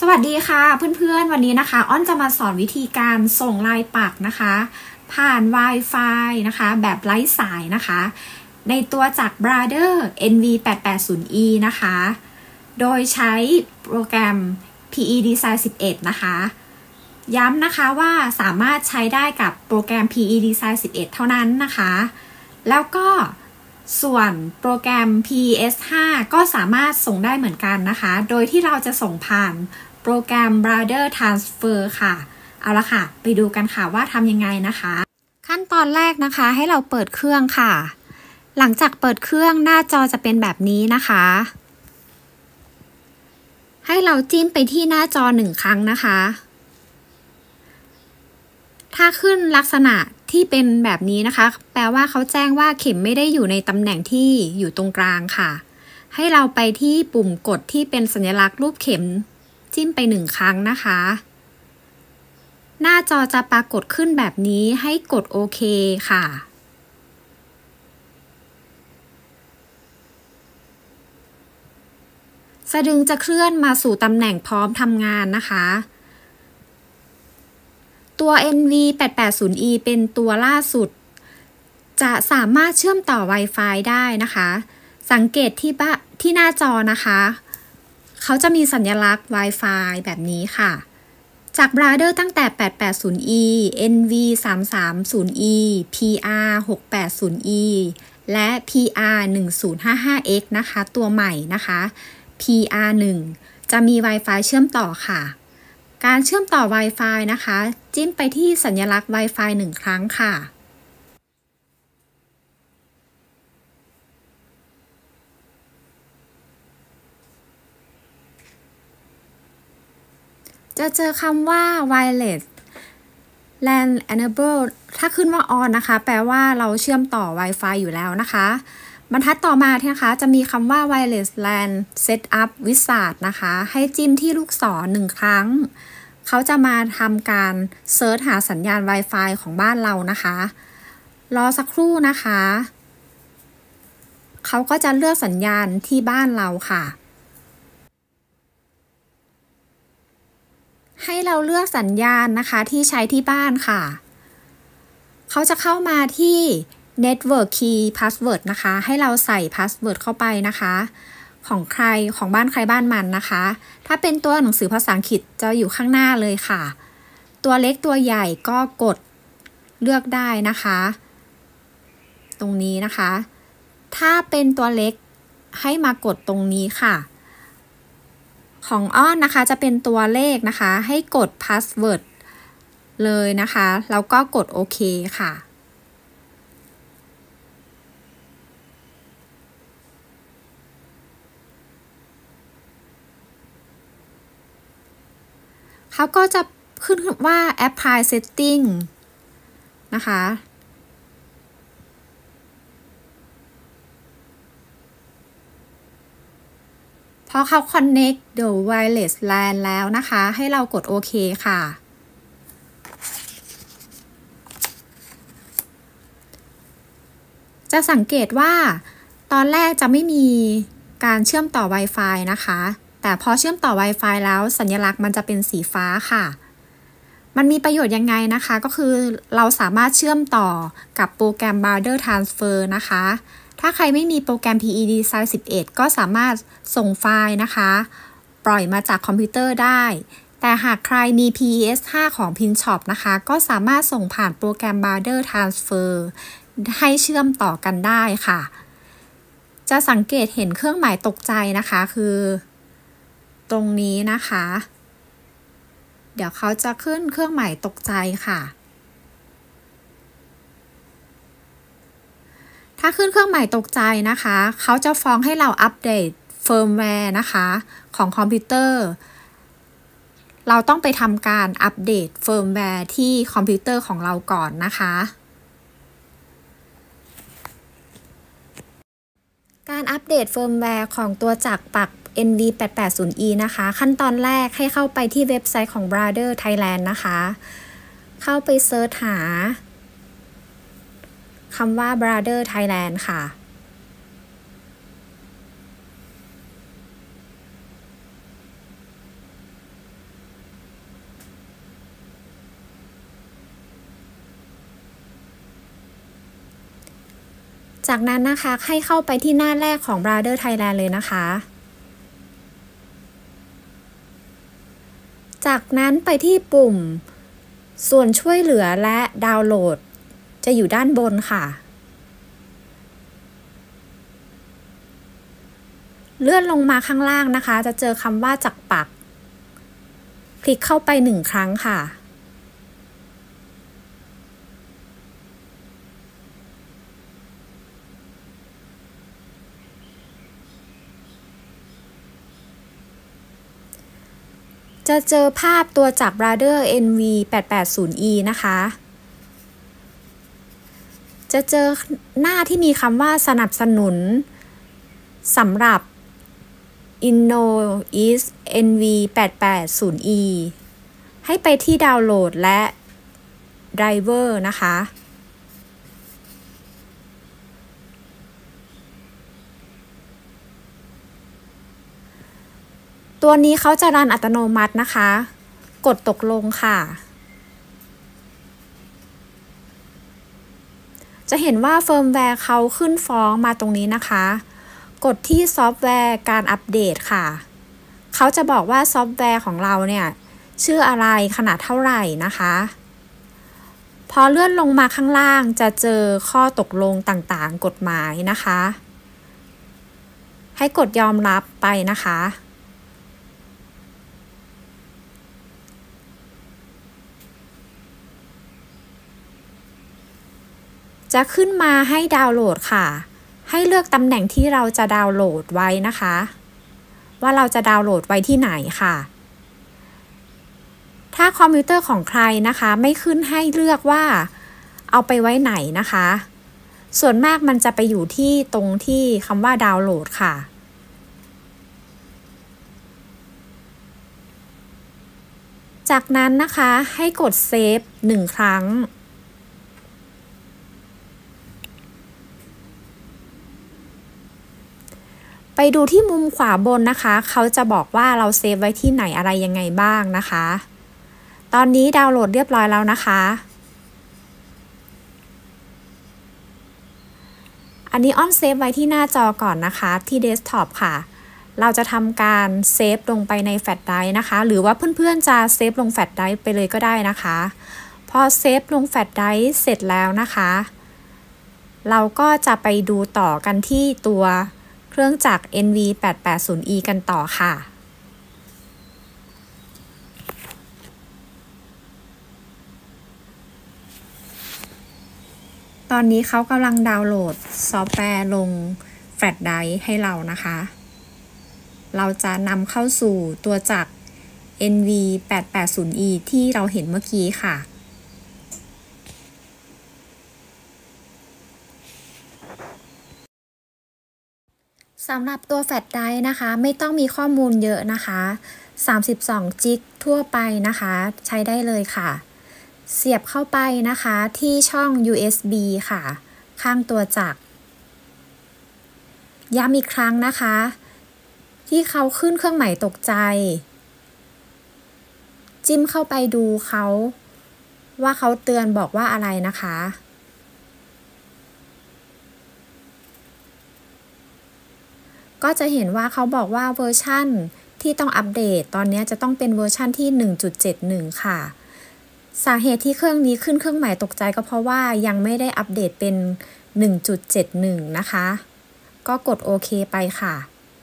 สวัสดีค่ะเพื่อนๆวันนี้นะคะอ้อนจะมาสอนวิธีการส่งลายปักนะคะผ่าน Wi-Fi นะคะแบบไร้สายนะคะในตัวจาก Brother NV880E นะคะโดยใช้โปรแกรม PE Design 11นะคะย้ำนะคะว่าสามารถใช้ได้กับโปรแกรม PE Design 11 เท่านั้นนะคะแล้วก็ส่วนโปรแกรม PES5 ก็สามารถส่งได้เหมือนกันนะคะโดยที่เราจะส่งผ่านโปรแกรม Brother Transfer ค่ะเอาละค่ะไปดูกันค่ะว่าทำยังไงนะคะขั้นตอนแรกนะคะให้เราเปิดเครื่องค่ะหลังจากเปิดเครื่องหน้าจอจะเป็นแบบนี้นะคะให้เราจิ้มไปที่หน้าจอ1 ครั้งนะคะถ้าขึ้นลักษณะที่เป็นแบบนี้นะคะแปลว่าเขาแจ้งว่าเข็มไม่ได้อยู่ในตำแหน่งที่อยู่ตรงกลางค่ะให้เราไปที่ปุ่มกดที่เป็นสัญลักษณ์รูปเข็มจิ้มไป1 ครั้งนะคะหน้าจอจะปรากฏขึ้นแบบนี้ให้กดโอเคค่ะสะดึงจะเคลื่อนมาสู่ตำแหน่งพร้อมทำงานนะคะตัว NV880E เป็นตัวล่าสุดจะสามารถเชื่อมต่อ Wi-Fi ได้นะคะสังเกตที่หน้าจอนะคะเขาจะมีสัญลักษณ์ Wi-Fi แบบนี้ค่ะจาก Brother ตั้งแต่ 880E NV330E PR680E และ PR1055X นะคะตัวใหม่นะคะ PR1 จะมี Wi-Fi เชื่อมต่อค่ะการเชื่อมต่อ Wi-Fi นะคะจิ้มไปที่สัญลักษณ์ Wi-Fi 1 ครั้งค่ะจะเจอคำว่า wireless LAN enable ถ้าขึ้นว่า on นะคะแปลว่าเราเชื่อมต่อ Wi-Fi อยู่แล้วนะคะบรรทัดต่อมานะคะจะมีคำว่า wireless LAN setup wizard นะคะให้จิ้มที่ลูกศร1 ครั้งเขาจะมาทำการเซิร์ชหาสัญญาณ Wi-Fi ของบ้านเรานะคะรอสักครู่นะคะเขาก็จะเลือกสัญญาณที่บ้านเราค่ะให้เราเลือกสัญญาณนะคะที่ใช้ที่บ้านค่ะเขาจะเข้ามาที่ Network Key Password นะคะให้เราใส่ Password เข้าไปนะคะของใครของบ้านใครบ้านมันนะคะถ้าเป็นตัวหนังสือภาษาอังกฤษจะอยู่ข้างหน้าเลยค่ะตัวเล็กตัวใหญ่ก็กดเลือกได้นะคะตรงนี้นะคะถ้าเป็นตัวเล็กให้มากดตรงนี้ค่ะของอ้อนนะคะจะเป็นตัวเลขนะคะให้กด Password เลยนะคะแล้วก็กดโอเคค่ะเขาก็จะขึ้นว่า apply setting นะคะพอเขา connect the wireless LAN แล้วนะคะให้เรากดโอเคค่ะจะสังเกตว่าตอนแรกจะไม่มีการเชื่อมต่อ Wi-Fi นะคะแต่พอเชื่อมต่อ Wi-Fi แล้วสัญลักษณ์มันจะเป็นสีฟ้าค่ะมันมีประโยชน์ยังไงนะคะก็คือเราสามารถเชื่อมต่อกับโปรแกรม Brother Transfer นะคะถ้าใครไม่มีโปรแกรม PE Design 11 ก็สามารถส่งไฟล์นะคะปล่อยมาจากคอมพิวเตอร์ได้แต่หากใครมี PES5 ของ Pinshop นะคะก็สามารถส่งผ่านโปรแกรม Brother Transfer ให้เชื่อมต่อกันได้ค่ะจะสังเกตเห็นเครื่องหมายตกใจนะคะคือตรงนี้นะคะเดี๋ยวเขาจะขึ้นเครื่องหมายตกใจค่ะถ้าขึ้นเครื่องหมายตกใจนะคะเขาจะฟ้องให้เราอัปเดตเฟิร์มแวร์นะคะของคอมพิวเตอร์เราต้องไปทำการอัปเดตเฟิร์มแวร์ที่คอมพิวเตอร์ของเราก่อนนะคะการอัปเดตเฟิร์มแวร์ของตัวจักรปัก NV880E นะคะขั้นตอนแรกให้เข้าไปที่เว็บไซต์ของ Brother Thailand นะคะเข้าไปเซิร์ชหาคำว่า Brother Thailand ค่ะจากนั้นนะคะให้เข้าไปที่หน้าแรกของ Brother Thailand เลยนะคะจากนั้นไปที่ปุ่มส่วนช่วยเหลือและดาวน์โหลดจะอยู่ด้านบนค่ะเลื่อนลงมาข้างล่างนะคะจะเจอคำว่าจักปักคลิกเข้าไป1 ครั้งค่ะจะเจอภาพตัวจับ Brother NV880E นะคะจะเจอหน้าที่มีคำว่าสนับสนุนสำหรับ InnoEase NV880E ให้ไปที่ดาวน์โหลดและ Driver นะคะตัวนี้เขาจะรันอัตโนมัตินะคะกดตกลงค่ะจะเห็นว่าเฟิร์มแวร์เขาขึ้นฟ้องมาตรงนี้นะคะกดที่ซอฟต์แวร์การอัปเดตค่ะเขาจะบอกว่าซอฟต์แวร์ของเราเนี่ยชื่ออะไรขนาดเท่าไหร่นะคะพอเลื่อนลงมาข้างล่างจะเจอข้อตกลงต่างๆกฎหมายนะคะให้กดยอมรับไปนะคะจะขึ้นมาให้ดาวน์โหลดค่ะให้เลือกตำแหน่งที่เราจะดาวน์โหลดไว้นะคะว่าเราจะดาวน์โหลดไว้ที่ไหนค่ะถ้าคอมพิวเตอร์ของใครนะคะไม่ขึ้นให้เลือกว่าเอาไปไว้ไหนนะคะส่วนมากมันจะไปอยู่ที่ตรงที่คำว่าดาวน์โหลดค่ะจากนั้นนะคะให้กดเซฟ1 ครั้งไปดูที่มุมขวาบนนะคะเขาจะบอกว่าเราเซฟไว้ที่ไหนอะไรยังไงบ้างนะคะตอนนี้ดาวน์โหลดเรียบร้อยแล้วนะคะอันนี้อ้อนเซฟไว้ที่หน้าจอก่อนนะคะที่เดสก์ท็อปค่ะเราจะทำการเซฟลงไปในแฟลชไดรฟ์นะคะหรือว่าเพื่อนๆจะเซฟลงแฟลชไดรฟ์ไปเลยก็ได้นะคะพอเซฟลงแฟลชไดรฟ์เสร็จแล้วนะคะเราก็จะไปดูต่อกันที่ตัวเครื่องจักร NV880E กันต่อค่ะตอนนี้เขากำลังดาวน์โหลดซอฟต์แวร์ลงแฟลชไดรฟ์ให้เรานะคะเราจะนำเข้าสู่ตัวจักร NV880E ที่เราเห็นเมื่อกี้ค่ะสำหรับตัวแฟลชไดรฟ์นะคะไม่ต้องมีข้อมูลเยอะนะคะ32 จิกทั่วไปนะคะใช้ได้เลยค่ะเสียบเข้าไปนะคะที่ช่อง USB ค่ะข้างตัวจักรย้ำอีกครั้งนะคะที่เขาขึ้นเครื่องหมายตกใจจิ้มเข้าไปดูเขาว่าเขาเตือนบอกว่าอะไรนะคะก็จะเห็นว่าเขาบอกว่าเวอร์ชั่นที่ต้องอัปเดตตอนนี้จะต้องเป็นเวอร์ชั่นที่ 1.71 ค่ะสาเหตุที่เครื่องนี้ขึ้นเครื่องหมายตกใจก็เพราะว่ายังไม่ได้อัปเดตเป็น 1.71 นะคะก็กดโอเคไปค่ะ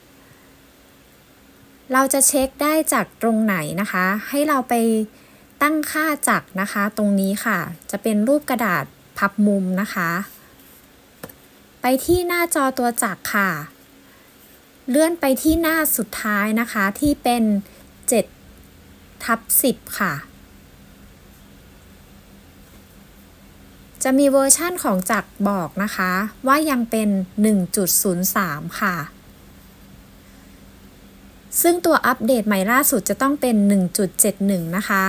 เราจะเช็คได้จากตรงไหนนะคะให้เราไปตั้งค่าจักรนะคะตรงนี้ค่ะจะเป็นรูปกระดาษพับมุมนะคะไปที่หน้าจอตัวจักรค่ะเลื่อนไปที่หน้าสุดท้ายนะคะที่เป็น7/10ค่ะจะมีเวอร์ชั่นของจักรบอกนะคะว่ายังเป็น 1.03 ค่ะซึ่งตัวอัปเดตใหม่ล่าสุดจะต้องเป็น 1.71 นะคะ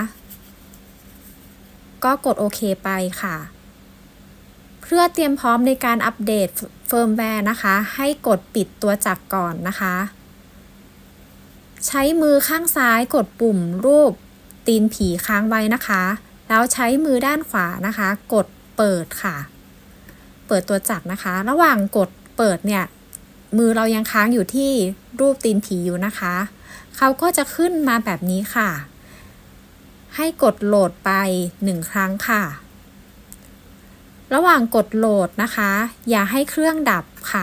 ก็กดโอเคไปค่ะเพื่อเตรียมพร้อมในการอัปเดตเฟิร์มแวร์นะคะให้กดปิดตัวจักรก่อนนะคะใช้มือข้างซ้ายกดปุ่มรูปตีนผีค้างไว้นะคะแล้วใช้มือด้านขวานะคะกดเปิดค่ะเปิดตัวจักรนะคะระหว่างกดเปิดเนี่ยมือเรายังค้างอยู่ที่รูปตีนผีอยู่นะคะเขาก็จะขึ้นมาแบบนี้ค่ะให้กดโหลดไป1 ครั้งค่ะระหว่างกดโหลดนะคะอย่าให้เครื่องดับค่ะ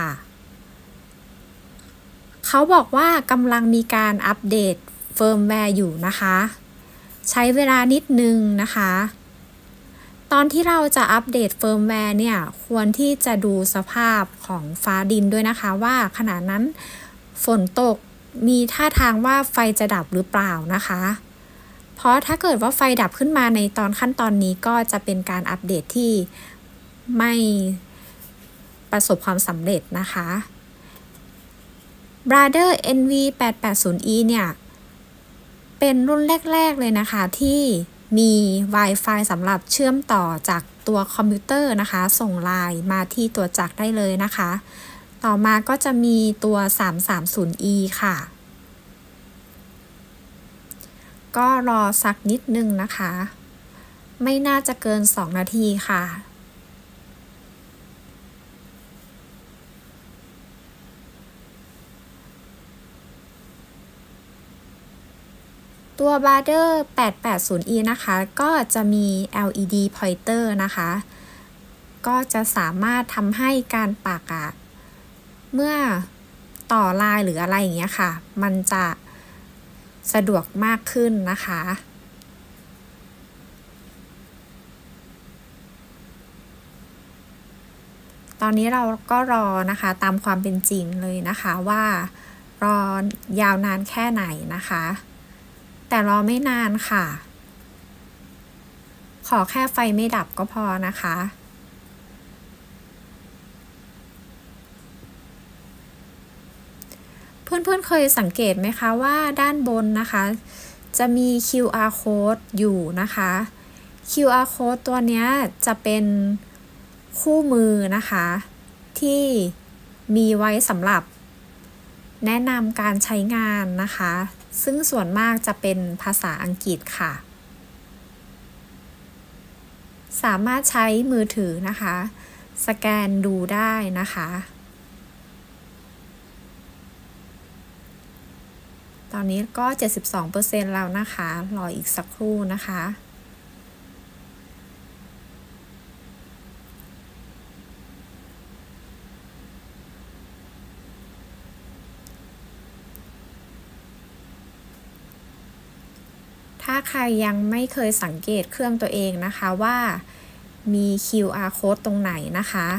เขาบอกว่ากำลังมีการอัปเดตเฟิร์มแวร์อยู่นะคะใช้เวลานิดนึงนะคะตอนที่เราจะอัปเดตเฟิร์มแวร์เนี่ยควรที่จะดูสภาพของฟ้าดินด้วยนะคะว่าขณะนั้นฝนตกมีท่าทางว่าไฟจะดับหรือเปล่านะคะเพราะถ้าเกิดว่าไฟดับขึ้นมาในขั้นตอนนี้ก็จะเป็นการอัปเดตที่ไม่ประสบความสำเร็จนะคะ Brother NV880E เนี่ยเป็นรุ่นแรกๆเลยนะคะที่มี Wi-Fi สำหรับเชื่อมต่อจากตัวคอมพิวเตอร์นะคะส่งไลน์มาที่ตัวจักรได้เลยนะคะต่อมาก็จะมีตัว 330E ค่ะก็รอสักนิดนึงนะคะไม่น่าจะเกิน2 นาทีค่ะตัว Brother 880E นะคะก็จะมี LED pointer นะคะก็จะสามารถทำให้การปักเมื่อต่อลายหรืออะไรอย่างเงี้ยค่ะมันจะสะดวกมากขึ้นนะคะตอนนี้เราก็รอนะคะตามความเป็นจริงเลยนะคะว่ารอยาวนานแค่ไหนนะคะแต่รอไม่นานค่ะขอแค่ไฟไม่ดับก็พอนะคะเพื่อนๆเคยสังเกตไหมคะว่าด้านบนนะคะจะมี QR code อยู่นะคะ QR code ตัวนี้จะเป็นคู่มือนะคะที่มีไว้สำหรับแนะนำการใช้งานนะคะซึ่งส่วนมากจะเป็นภาษาอังกฤษค่ะสามารถใช้มือถือนะคะสแกนดูได้นะคะตอนนี้ก็ 72% แล้วนะคะรออีกสักครู่นะคะถ้าใครยังไม่เคยสังเกตเครื่องตัวเองนะคะว่ามี QR code ตรงไหนนะคะ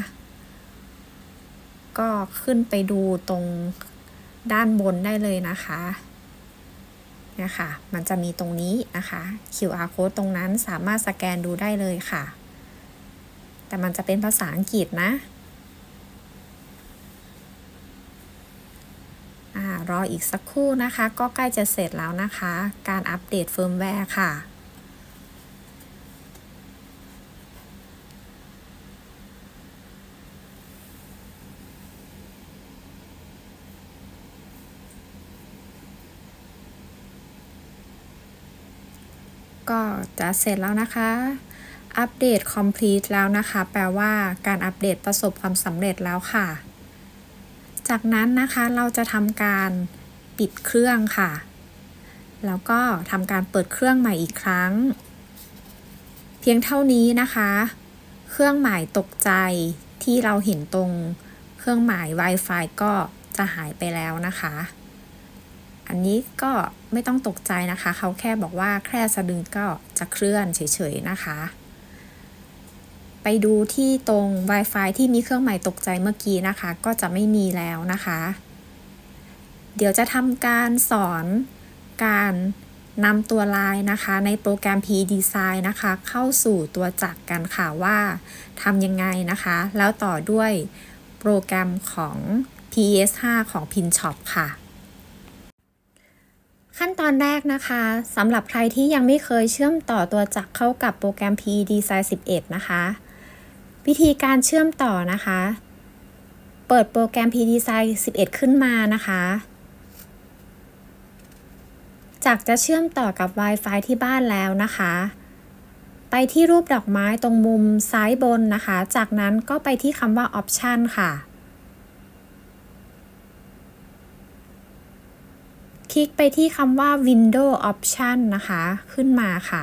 ก็ขึ้นไปดูตรงด้านบนได้เลยนะคะเนี่ยค่ะมันจะมีตรงนี้นะคะ QR code ตรงนั้นสามารถสแกนดูได้เลยค่ะแต่มันจะเป็นภาษาอังกฤษนะรออีกสักครู่นะคะก็ใกล้จะเสร็จแล้วนะคะการอัปเดตเฟิร์มแวร์ค่ะก็จะเสร็จแล้วนะคะอัปเดต complete แล้วนะคะแปลว่าการอัปเดตประสบความสำเร็จแล้วค่ะจากนั้นนะคะเราจะทำการปิดเครื่องค่ะแล้วก็ทำการเปิดเครื่องใหม่อีกครั้งเพียงเท่านี้นะคะเครื่องหมายตกใจที่เราเห็นตรงเครื่องหมาย Wi-Fi ก็จะหายไปแล้วนะคะอันนี้ก็ไม่ต้องตกใจนะคะเขาแค่บอกว่าแค่สะดึงก็จะเคลื่อนเฉยๆนะคะไปดูที่ตรง Wi-Fi ที่มีเครื่องหมายตกใจเมื่อกี้นะคะก็จะไม่มีแล้วนะคะเดี๋ยวจะทำการสอนการนำตัวลายนะคะในโปรแกรม PDesign นะคะเข้าสู่ตัวจักรกันค่ะว่าทำยังไงนะคะแล้วต่อด้วยโปรแกรมของ PS5 ของ Pinshop ค่ะขั้นตอนแรกนะคะสำหรับใครที่ยังไม่เคยเชื่อมต่อตัวจักรเข้ากับโปรแกรม PDesign 11 นะคะวิธีการเชื่อมต่อนะคะเปิดโปรแกรม PDesign 11 ขึ้นมานะคะจักรจะเชื่อมต่อกับ Wi-Fi ที่บ้านแล้วนะคะไปที่รูปดอกไม้ตรงมุมซ้ายบนนะคะจากนั้นก็ไปที่คำว่า Option ค่ะคลิกไปที่คำว่า Window Option นะคะขึ้นมาค่ะ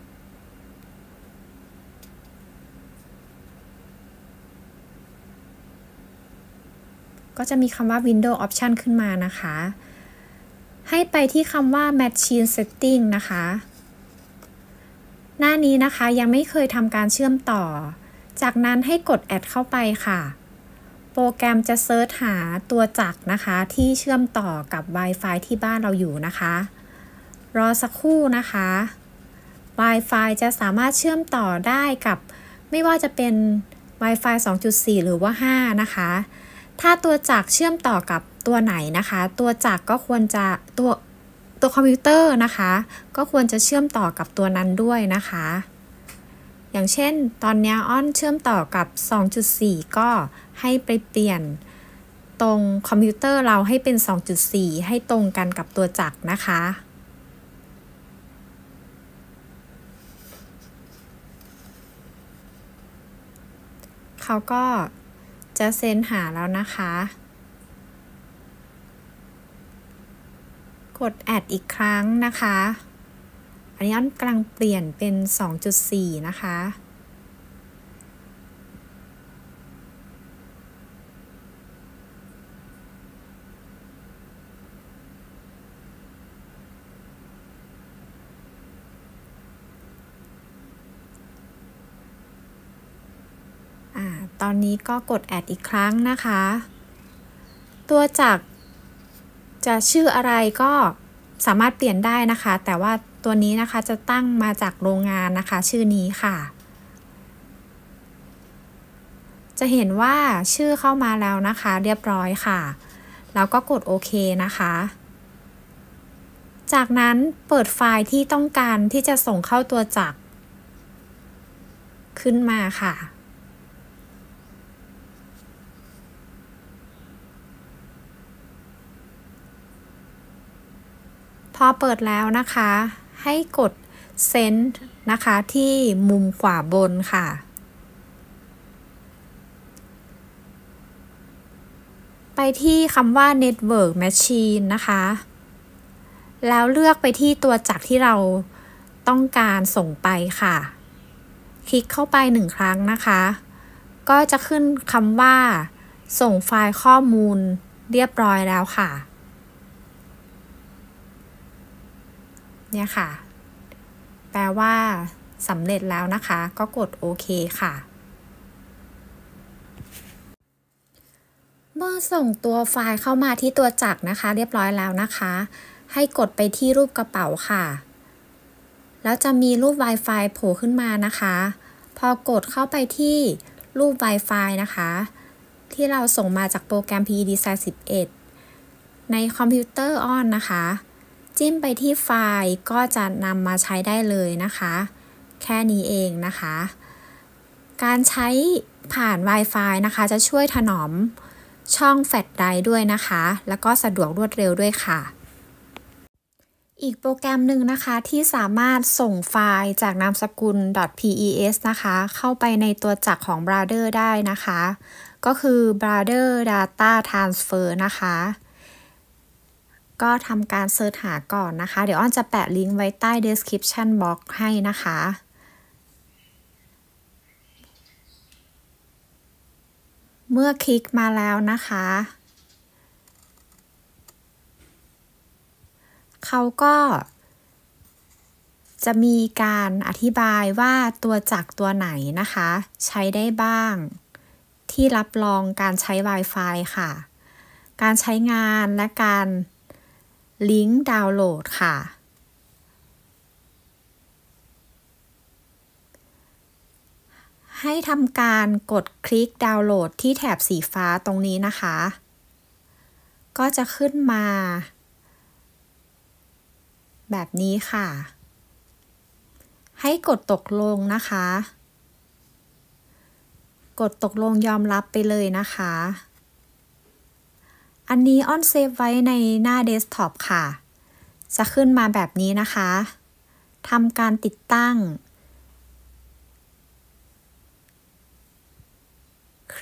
ก็จะมีคำว่า Window Option ขึ้นมานะคะให้ไปที่คำว่า Machine Setting นะคะหน้านี้นะคะยังไม่เคยทำการเชื่อมต่อจากนั้นให้กด Add เข้าไปค่ะโปรแกรมจะเซิร์ชหาตัวจักรนะคะที่เชื่อมต่อกับ Wi-Fi ที่บ้านเราอยู่นะคะรอสักครู่นะคะ Wi-Fi จะสามารถเชื่อมต่อได้กับไม่ว่าจะเป็น Wi-Fi 2.4 หรือว่า 5 นะคะถ้าตัวจักรเชื่อมต่อกับตัวไหนนะคะตัวจักรก็ควรจะตัวคอมพิวเตอร์นะคะก็ควรจะเชื่อมต่อกับตัวนั้นด้วยนะคะอย่างเช่นตอนนี้อ้อนเชื่อมต่อกับ 2.4 ก็ให้ไปเปลี่ยนตรงคอมพิวเตอร์เราให้เป็น 2.4 ให้ตรงกันกับตัวจักรนะคะเขาก็จะเซ็นหาแล้วนะคะกด Add อีกครั้งนะคะอันนี้อ้อนกำลังเปลี่ยนเป็น 2.4 นะคะตอนนี้ก็กด Add อีกครั้งนะคะตัวจักรจะชื่ออะไรก็สามารถเปลี่ยนได้นะคะแต่ว่าตัวนี้นะคะจะตั้งมาจากโรงงานนะคะชื่อนี้ค่ะจะเห็นว่าชื่อเข้ามาแล้วนะคะเรียบร้อยค่ะแล้วก็กดโอเคนะคะจากนั้นเปิดไฟล์ที่ต้องการที่จะส่งเข้าตัวจักรขึ้นมาค่ะพอเปิดแล้วนะคะให้กด Send นะคะที่มุมขวาบนค่ะไปที่คำว่า Network Machine นะคะแล้วเลือกไปที่ตัวจักรที่เราต้องการส่งไปค่ะคลิกเข้าไป1 ครั้งนะคะก็จะขึ้นคำว่าส่งไฟล์ข้อมูลเรียบร้อยแล้วค่ะเนี่ยค่ะแปลว่าสำเร็จแล้วนะคะก็กดโอเคค่ะเมื่อส่งตัวไฟล์เข้ามาที่ตัวจักรนะคะเรียบร้อยแล้วนะคะให้กดไปที่รูปกระเป๋าค่ะแล้วจะมีรูป Wi-Fi โผล่ขึ้นมานะคะพอกดเข้าไปที่รูป Wi-Fi นะคะที่เราส่งมาจากโปรแกรม PE Design 11ในคอมพิวเตอร์อ้อนนะคะจิ้มไปที่ไฟล์ก็จะนำมาใช้ได้เลยนะคะแค่นี้เองนะคะการใช้ผ่าน Wi-Fi นะคะจะช่วยถนอมช่องแฟลชไดรฟ์ด้วยนะคะแล้วก็สะดวกรวดเร็วด้วยค่ะอีกโปรแกรมหนึ่งนะคะที่สามารถส่งไฟล์จากนามสกุล .pes นะคะเข้าไปในตัวจักรของ Brother ได้นะคะก็คือ Brother Data Transfer นะคะก็ทำการเสิร์ชหาก่อนนะคะเดี๋ยวอ้อนจะแปะลิงก์ไว้ใต้ description box ให้นะคะเมื่อคลิกมาแล้วนะคะเขาก็จะมีการอธิบายว่าตัวจักรตัวไหนนะคะใช้ได้บ้างที่รับรองการใช้ Wi-Fi ค่ะการใช้งานและการลิงก์ดาวน์โหลดค่ะให้ทำการกดคลิกดาวน์โหลดที่แถบสีฟ้าตรงนี้นะคะก็จะขึ้นมาแบบนี้ค่ะให้กดตกลงนะคะกดตกลงยอมรับไปเลยนะคะอันนี้อ้อนเซฟไว้ในหน้าเดสก์ท็อปค่ะจะขึ้นมาแบบนี้นะคะทำการติดตั้ง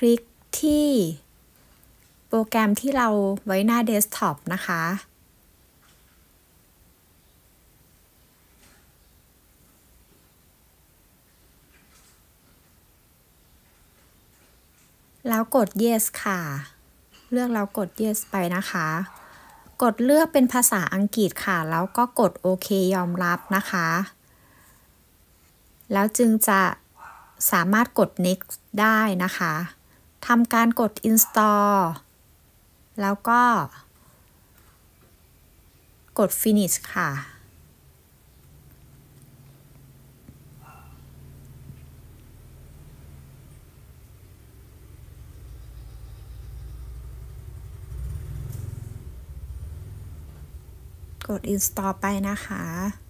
ลิกที่โปรแกรมที่เราไว้หน้าเดสก์ท็อปนะคะแล้วกด yes ค่ะเลือกแล้วกด yes ไปนะคะกดเลือกเป็นภาษาอังกฤษค่ะแล้วก็กดโอเคยอมรับนะคะแล้วจึงจะสามารถกด next ได้นะคะทำการกด install แล้วก็กด finish ค่ะกด install ไปนะคะ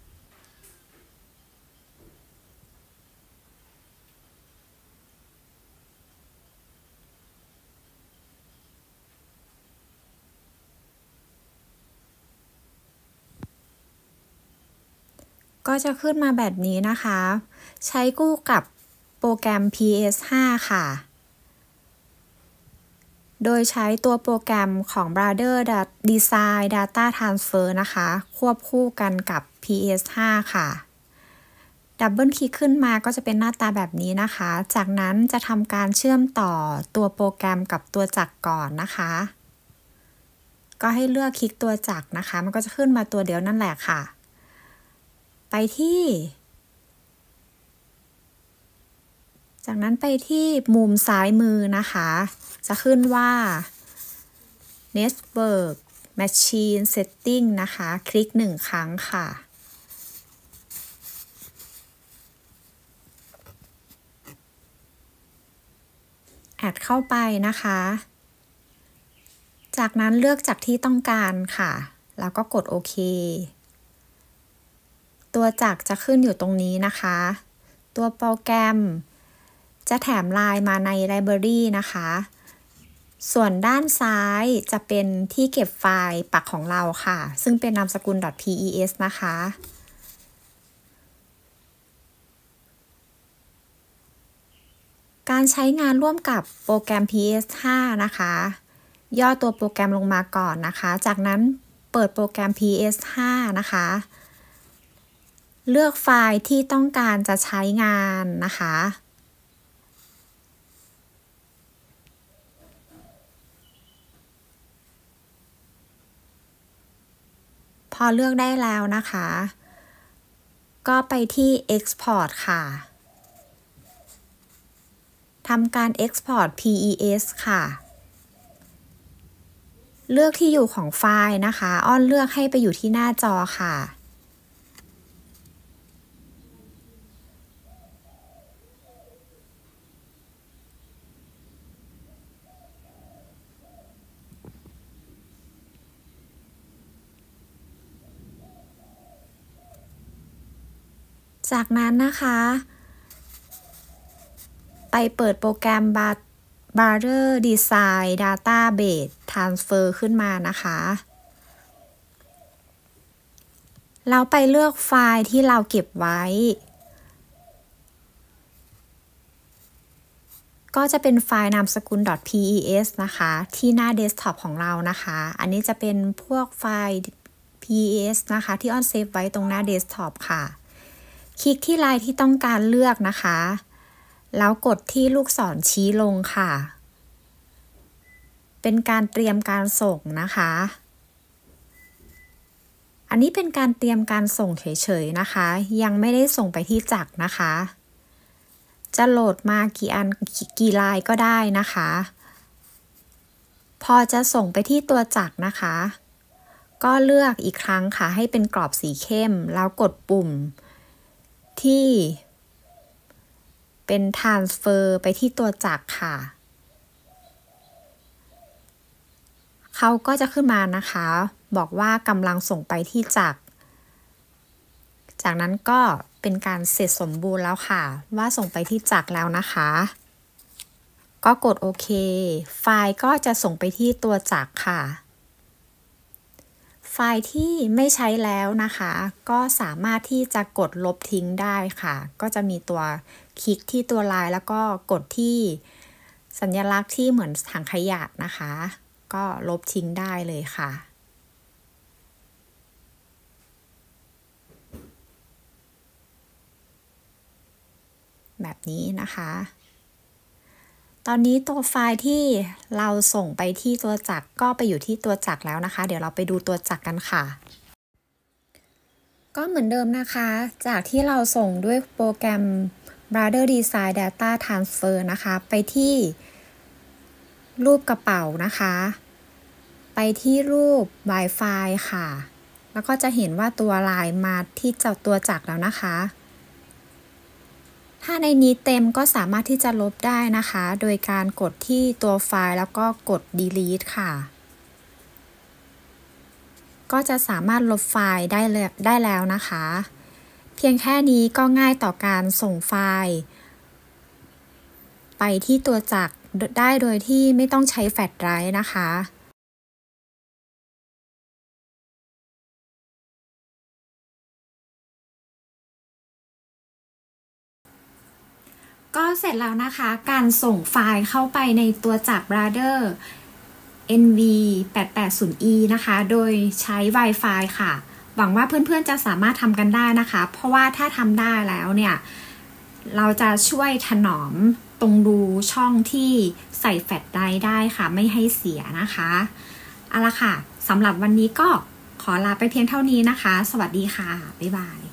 ก็จะขึ้นมาแบบนี้นะคะใช้คู่กับโปรแกรม PS5 ค่ะโดยใช้ตัวโปรแกรมของ Brother Design Data Transfer นะคะควบคู่กันกับ PS5 ค่ะดับเบิลคลิกขึ้นมาก็จะเป็นหน้าตาแบบนี้นะคะจากนั้นจะทำการเชื่อมต่อตัวโปรแกรมกับตัวจักรก่อนนะคะก็ให้เลือกคลิกตัวจักรนะคะมันก็จะขึ้นมาตัวเดียวนั่นแหละค่ะไปที่จากนั้นไปที่มุมซ้ายมือนะคะจะขึ้นว่า Network Machine Setting นะคะคลิก1 ครั้งค่ะแอดเข้าไปนะคะจากนั้นเลือกจากที่ต้องการค่ะแล้วก็กดโอเคตัวจักรจะขึ้นอยู่ตรงนี้นะคะตัวโปรแกรมจะแถมไลน์มาในไลบรารีนะคะส่วนด้านซ้ายจะเป็นที่เก็บไฟล์ปักของเราค่ะซึ่งเป็นนามสกุล .pes นะคะการใช้งานร่วมกับโปรแกรม PS5 นะคะย่อตัวโปรแกรมลงมาก่อนนะคะจากนั้นเปิดโปรแกรม PS5 นะคะเลือกไฟล์ที่ต้องการจะใช้งานนะคะพอเลือกได้แล้วนะคะก็ไปที่ Export ค่ะทำการ Export PES ค่ะเลือกที่อยู่ของไฟล์นะคะอ้อนเลือกให้ไปอยู่ที่หน้าจอค่ะจากนั้นนะคะไปเปิดโปรแกรม Brother Design Database Transfer ขึ้นมานะคะแล้วไปเลือกไฟล์ที่เราเก็บไว้ก็จะเป็นไฟล์นามสกุล .pes นะคะที่หน้าเดสก์ท็อปของเรานะคะอันนี้จะเป็นพวกไฟล์ pes นะคะที่อ้อนเซฟไว้ตรงหน้าเดสก์ท็อปค่ะคลิกที่ไลน์ที่ต้องการเลือกนะคะแล้วกดที่ลูกศรชี้ลงค่ะเป็นการเตรียมการส่งนะคะอันนี้เป็นการเตรียมการส่งเฉยๆนะคะยังไม่ได้ส่งไปที่จักรนะคะจะโหลดมากี่ลายก็ได้นะคะพอจะส่งไปที่ตัวจักรนะคะก็เลือกอีกครั้งค่ะให้เป็นกรอบสีเข้มแล้วกดปุ่มที่เป็น transfer ไปที่ตัวจักรค่ะเขาก็จะขึ้นมานะคะบอกว่ากำลังส่งไปที่จักรจากนั้นก็เป็นการเสร็จสมบูรณ์แล้วค่ะว่าส่งไปที่จักรแล้วนะคะก็กดโอเคไฟล์ก็จะส่งไปที่ตัวจักรค่ะไฟล์ที่ไม่ใช้แล้วนะคะก็สามารถที่จะกดลบทิ้งได้ค่ะก็จะมีตัวคลิกที่ตัวไลน์แล้วก็กดที่สัญลักษณ์ที่เหมือนถังขยะนะคะ ก็ลบทิ้งได้เลยค่ะแบบนี้นะคะ ตอนนี้ตัวไฟล์ที่เราส่งไปที่ตัวจักรก็ไปอยู่ที่ตัวจักรแล้วนะคะ เดี๋ยวเราไปดูตัวจักรกันค่ะก็เหมือนเดิมนะคะ จากที่เราส่งด้วยโปรแกรม Brother Design Data Transfer นะคะ ไปที่รูปกระเป๋านะคะ ไปที่รูป Wi-Fi ค่ะ แล้วก็จะเห็นว่าตัวลายมาที่ตัวจักรแล้วนะคะ ถ้าในนี้เต็มก็สามารถที่จะลบได้นะคะ โดยการกดที่ตัวไฟล์แล้วก็กด delete ค่ะ ก็จะสามารถลบไฟล์ได้แล้วนะคะ เพียงแค่นี้ก็ง่ายต่อการส่งไฟล์ไปที่ตัวจักรได้โดยที่ไม่ต้องใช้แฟลชไดรฟ์นะคะก็เสร็จแล้วนะคะการส่งไฟล์เข้าไปในตัวจักร Brother NV880E นะคะโดยใช้ Wi-Fi ค่ะหวังว่าเพื่อนๆจะสามารถทำกันได้นะคะเพราะว่าถ้าทำได้แล้วเนี่ยเราจะช่วยถนอมตรงรูช่องที่ใส่แฟลชไดรฟ์ได้ค่ะไม่ให้เสียนะคะเอาละค่ะสำหรับวันนี้ก็ขอลาไปเพียงเท่านี้นะคะสวัสดีค่ะบ๊ายบาย